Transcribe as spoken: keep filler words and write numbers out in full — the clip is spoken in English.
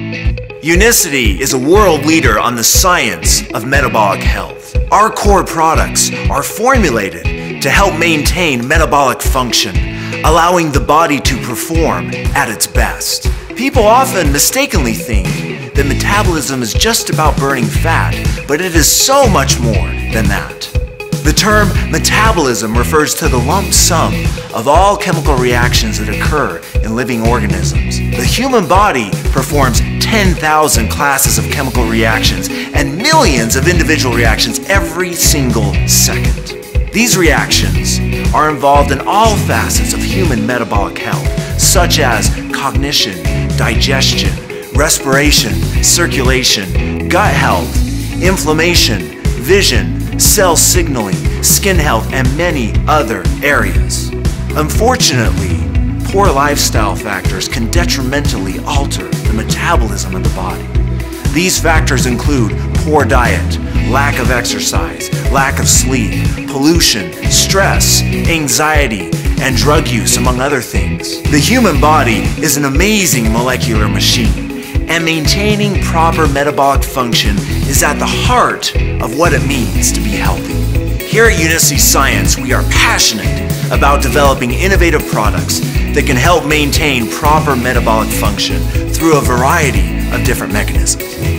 Unicity is a world leader on the science of metabolic health. Our core products are formulated to help maintain metabolic function, allowing the body to perform at its best. People often mistakenly think that metabolism is just about burning fat, but it is so much more than that. The term metabolism refers to the lump sum of all chemical reactions that occur in living organisms. The human body performs ten thousand classes of chemical reactions and millions of individual reactions every single second. These reactions are involved in all facets of human metabolic health, such as cognition, digestion, respiration, circulation, gut health, inflammation, vision, cell signaling, skin health, and many other areas. Unfortunately, poor lifestyle factors can detrimentally alter the metabolism of the body. These factors include poor diet, lack of exercise, lack of sleep, pollution, stress, anxiety, and drug use, among other things. The human body is an amazing molecular machine, and maintaining proper metabolic function is at the heart of what it means to be healthy. Here at Unicity Science, we are passionate about developing innovative products that can help maintain proper metabolic function through a variety of different mechanisms.